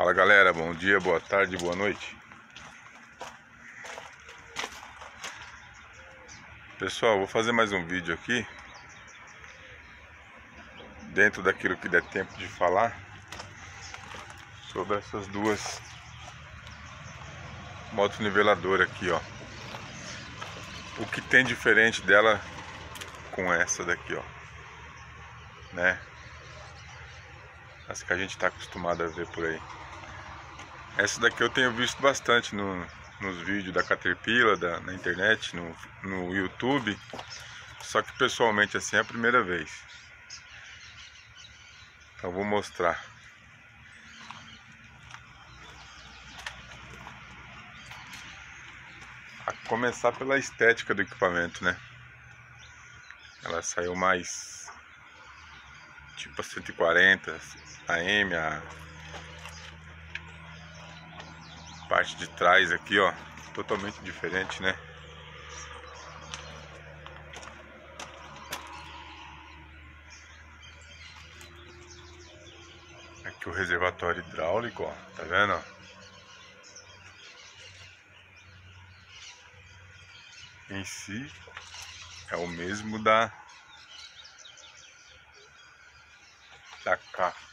Fala galera, bom dia, boa tarde, boa noite. Pessoal, vou fazer mais um vídeo aqui, dentro daquilo que der tempo de falar, sobre essas duas motos niveladoras aqui, ó. O que tem diferente dela com essa daqui, ó, né? As que a gente tá acostumado a ver por aí. Essa daqui eu tenho visto bastante nos vídeos da Caterpillar, na internet, no YouTube. Só que pessoalmente assim é a primeira vez. Então eu vou mostrar. A começar pela estética do equipamento, né? Ela saiu mais tipo a 140 AM, a parte de trás aqui, ó, totalmente diferente, né? Aqui o reservatório hidráulico, ó, tá vendo, ó? Em si é o mesmo da cá.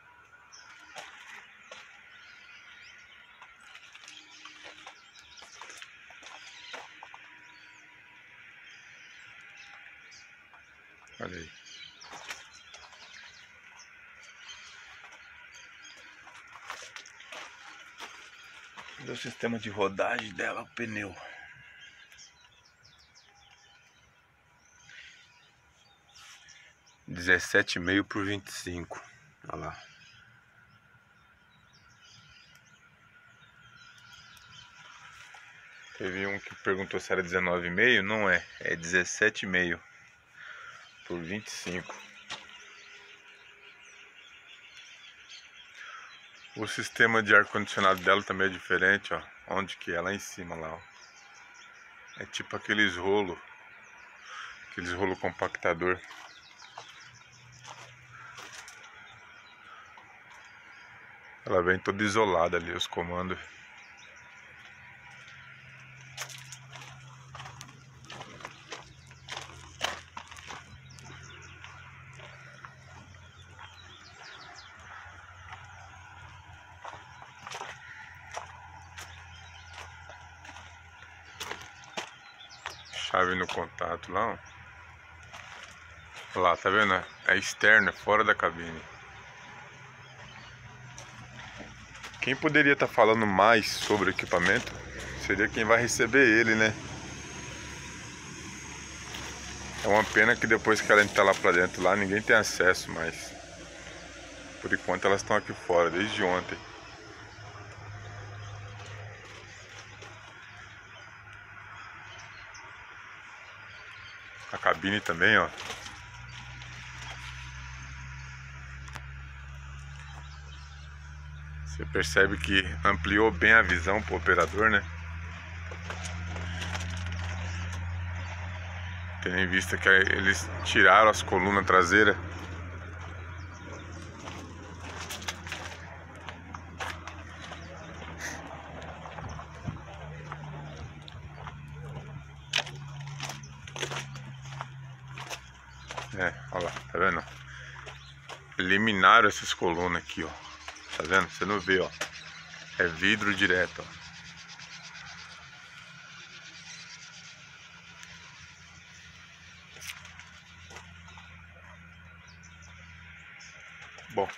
Olha aí. O sistema de rodagem dela, o pneu. (17,5 por 25). Olha lá. Teve um que perguntou se era 19,5. Não é. É 17,5 por 25. O sistema de ar-condicionado dela também é diferente, ó. Onde que é? Lá em cima, lá, ó. É tipo aqueles rolo compactador. Ela vem toda isolada ali, os comandos. Chave no contato lá, ó. Lá, tá vendo? É externo, é fora da cabine. Quem poderia estar falando mais sobre o equipamento seria quem vai receber ele, né? É uma pena que depois que ela entrar lá pra dentro, lá ninguém tem acesso, mas por enquanto elas estão aqui fora, desde ontem. A cabine também, ó. Você percebe que ampliou bem a visão pro operador, né? Tendo em vista que eles tiraram as colunas traseiras. É, olha lá, tá vendo? Eliminaram essas colunas aqui, ó. Tá vendo? Você não vê, ó. É vidro direto, ó. Bom.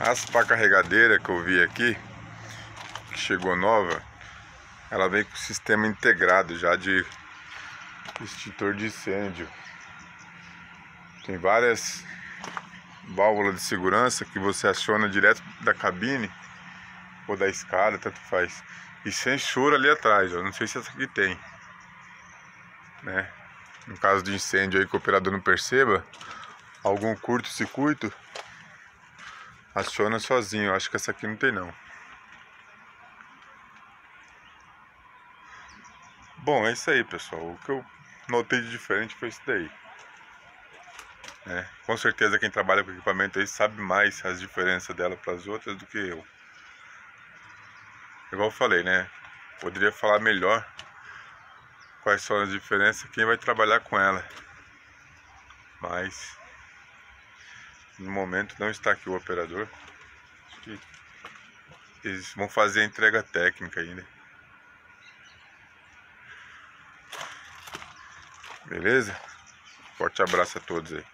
As pá carregadeira que eu vi aqui, que chegou nova, ela vem com sistema integrado já de extintor de incêndio. Tem várias válvulas de segurança que você aciona direto da cabine ou da escada, tanto faz. E censura ali atrás, ó. Não sei se essa aqui tem, né? No caso de incêndio aí que o operador não perceba, algum curto-circuito, aciona sozinho. Eu acho que essa aqui não tem não. Bom, é isso aí, pessoal. O que eu notei de diferente foi isso daí. Com certeza quem trabalha com equipamento aí sabe mais as diferenças dela para as outras do que eu. Igual eu falei, né? Poderia falar melhor quais são as diferenças, quem vai trabalhar com ela. Mas no momento não está aqui o operador. Acho que eles vão fazer a entrega técnica ainda. Beleza? Forte abraço a todos aí.